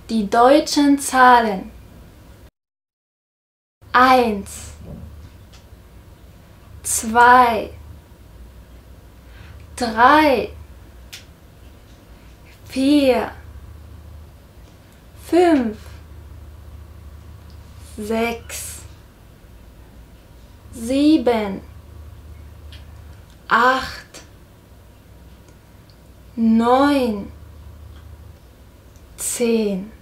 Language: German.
Die deutschen Zahlen: 1, 2, 3, 4, 5, 6, 7, 8, 9, 10.